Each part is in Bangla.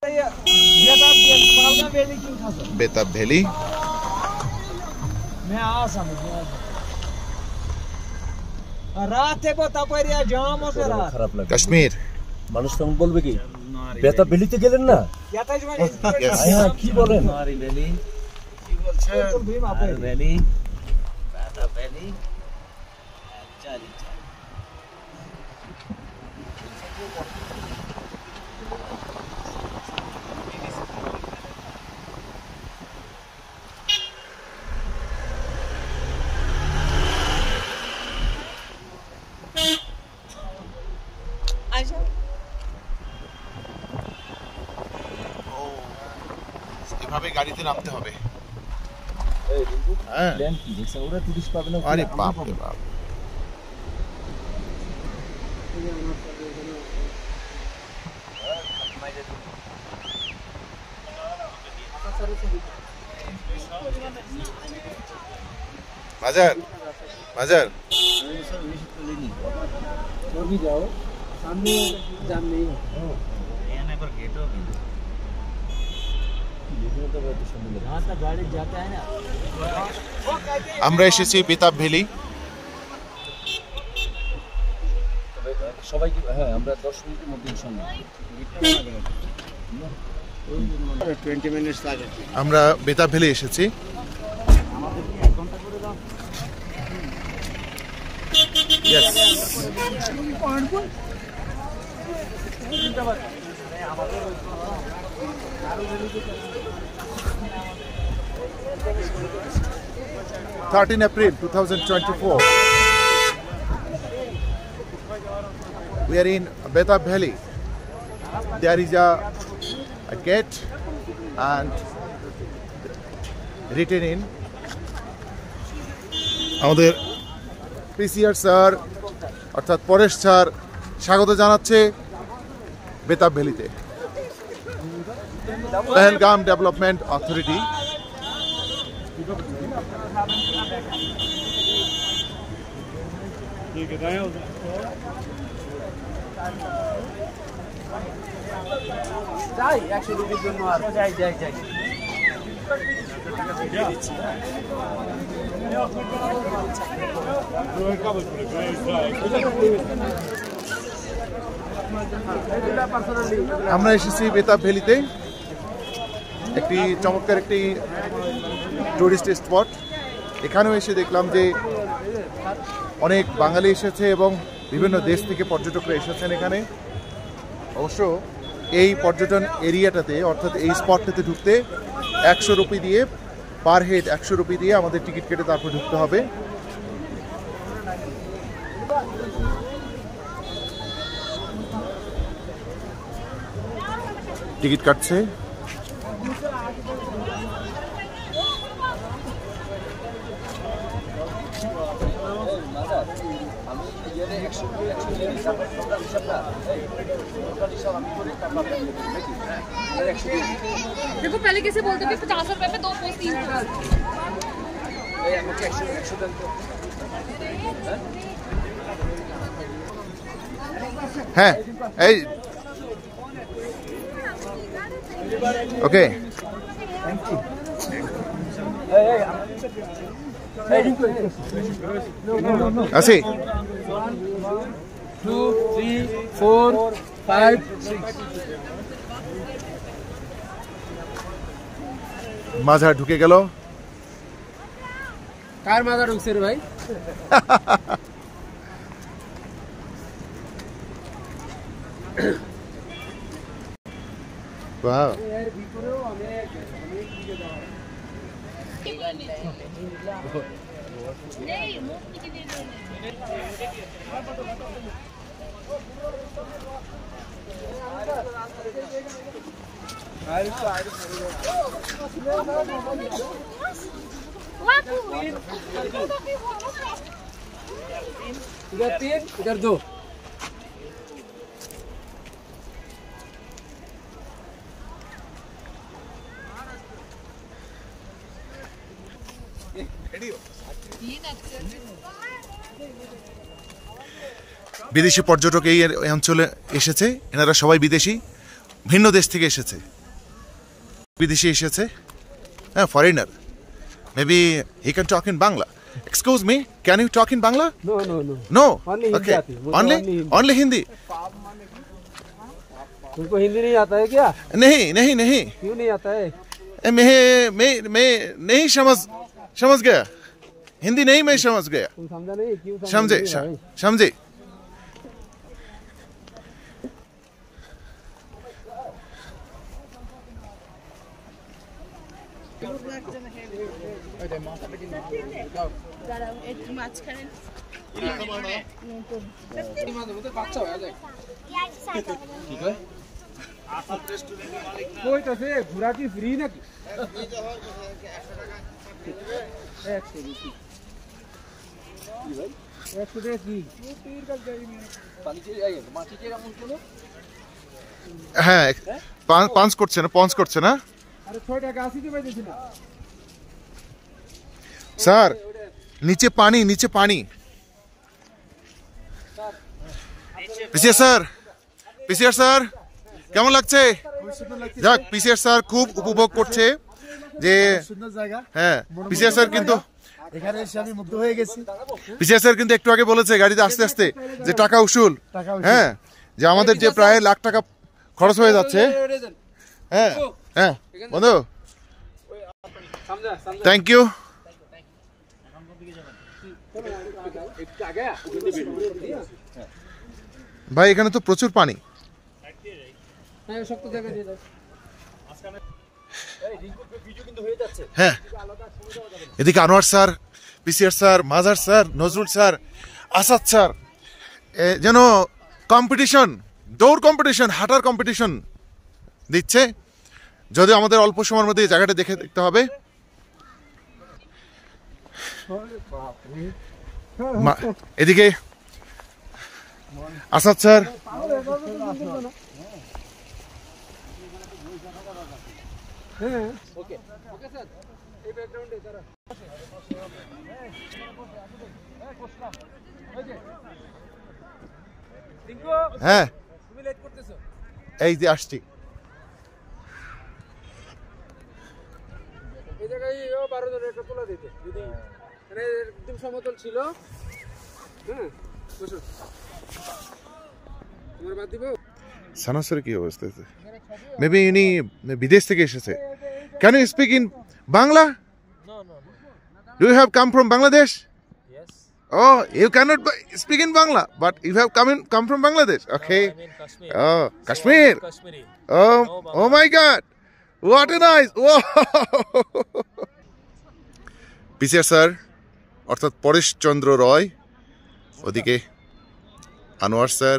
बेताब वैली কাশ্মীর মানুষ তখন বলবে কি বেতাব ভ্যালিতে গেলেন না কি বলেন এভাবে গাড়িতে নামতে হবে ওরা টুরিস্ট পাবে না আরে বাপ রে বাপ बाजार बाजार भी जाओ सामने जाम नहीं है यहाँ पर गेट हो जहाँ तक गाड़ी जाता है ना আমরা এসেছি বেতাব ভ্যালি সবাই কি হ্যাঁ আমরা 10 মিনিটের মধ্যে ইনশাআল্লাহ 20 মিনিট লাগে আমরা বেতাব ভ্যালি এসেছি আমাদের কি 1 ঘন্টা করে দাও yes 13 April 2024 we are in Betab Valley. There is a gate and written in আমাদের পিসিআর স্যার অর্থাৎ পরেশ স্যার স্বাগত জানাচ্ছে বেতাব ভ্যালিতে পেহেলগাম ডেভেলপমেন্ট অথরিটি যাই 100 রুপির জন্য আর যাই যাই যাই আমরা এসেছি বেতাব ভ্যালিতে একটি চমৎকার একটি টুরিস্ট স্পট এখানেও এসে দেখলাম যে অনেক বাঙালি এসেছে এবং বিভিন্ন দেশ থেকে পর্যটকরা এসেছেন এখানে অবশ্য এই পর্যটন এরিয়াটাতে অর্থাৎ এই স্পটটাতে ঢুকতে 100 রুপি দিয়ে পার হেড 100 রুপি দিয়ে আমাদের টিকিট কেটে তারপর ঢুকতে হবে টিকিট কাটছে देखो पहले कैसे बोलते थे 50 रुपए में 2 पोस्ट 3 হ্যাঁ এই ওকে আসি 2 3 4 5 6 মাঝার ঢুকে গেল কার মাথা ঢুকছে রে ভাই ওয়াও এর ভিতরেও অনেক দিকে দাও नहीं मुफ्त की दे दो इधर 3 इधर 2 বিদেশি পর্যটক এই অঞ্চলে এসেছে এনারা সবাই বিদেশি ভিন্ন দেশ থেকে এসেছে, বিদেশি এসেছে, হ্যাঁ, foreigner. Maybe he can talk in Bangla. Excuse me, can you talk in Bangla? No, no, no. No. Only Hindi Okay. आती है, मुझे only Hindi. Only Hindi. तुमको हिंदी नहीं आता है क्या? नहीं नहीं नहीं, क्यों नहीं आता है? मैं नहीं समझ गया, हिंदी नहीं मैं समझ गया। तुम समझा नहीं, क्यों समझे नहीं भाई? समझे। कोई तो से घुरा की फ्री ना की হ্যাঁ, পাঞ্চ করছে না। अरे छोटा गासी के वजह से ना স্যার, নিচে পানি পিসিআর স্যার কেমন লাগছে? যাক, পিসিআর স্যার খুব উপভোগ করছে যে সুন্দর জায়গা। হ্যাঁ, পিসিআর স্যার কিন্তু এখানে এসে আমি মুগ্ধ হয়ে গেছি। পিসিআর স্যার কিন্তু একটু আগে বলেছে গাড়িতে আস্তে আস্তে যে টাকা উসুল, হ্যাঁ, যে আমাদের যে প্রায় লাখ টাকা খরচ হয়ে যাচ্ছে। হ্যাঁ হ্যাঁ বন্ধু, থ্যাংক ইউ। ভাই এখানে তো প্রচুর পানি। হ্যাঁ, এদিকে Anwar sir, PCR sir, Mazhar sir, Nazrul sir, Asad sir, যেন কম্পিটিশন, দৌড় কম্পিটিশন, হাঁটার কম্পিটিশন দিচ্ছে। যদিও আমাদের অল্প সময়ের মধ্যে এই জায়গাটা দেখতে হবে। এদিকে আসাদ স্যার, হ্যাঁ এই যে আসছি। এই জায়গায় 12 জনের একটা তোলা দিতে, যদি মানে একদম সমতল ছিল। হ্যাঁ, বসো, তোমার বাদ দিব। সানাসের কি অবস্থা? মেবি ইনি বিদেশ থেকে এসেছে। Can you speak in Bangla? Do you have come from Bangladesh? Oh, you cannot speak in Bangla, but you have come from Bangladesh. Okay. Oh, Kashmir. Oh my God. What a nice. Wow. PCR sir অর্থাৎ পরেশ চন্দ্র রয়, ওদিকে Anwar sir,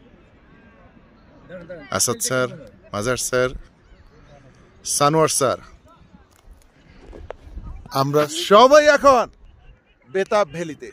Asad sir, Mazhar sir, Sanowar sir, আমরা সবাই এখন বেতাব ভ্যালিতে।